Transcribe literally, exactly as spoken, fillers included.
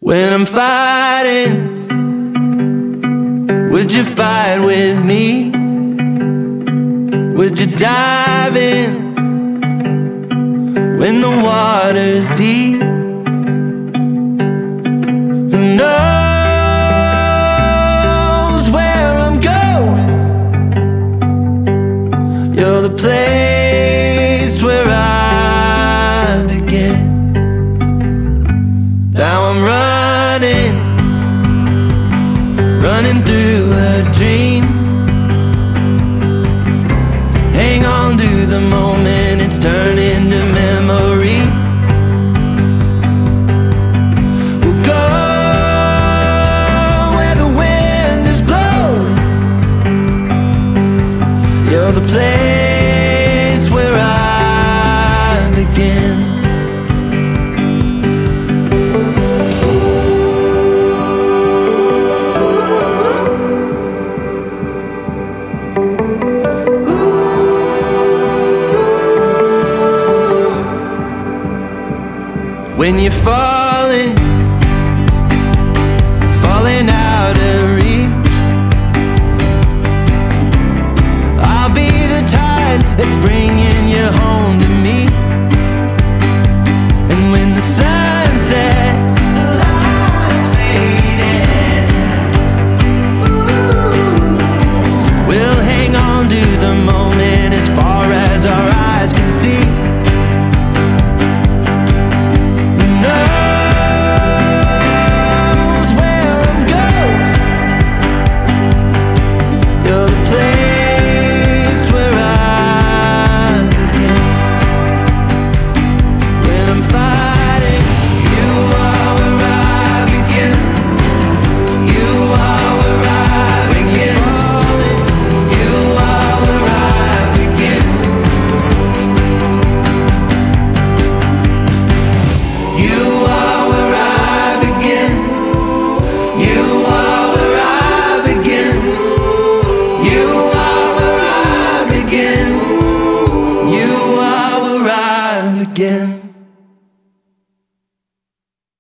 When I'm fighting, would you fight with me? Would you dive in when the water's deep? Who knows where I'm going? You're the place where I begin. Now I'm running, running through a dream. Hang on to the moment, it's turning to memory. We'll go where the wind is blowing. You're the place where I begin. When you're falling, falling out of reach, I'll be the tide that's bringing you home to me. And when the sun sets, the light's fading, we'll hang on to the moment as far as our eyes can see. Again.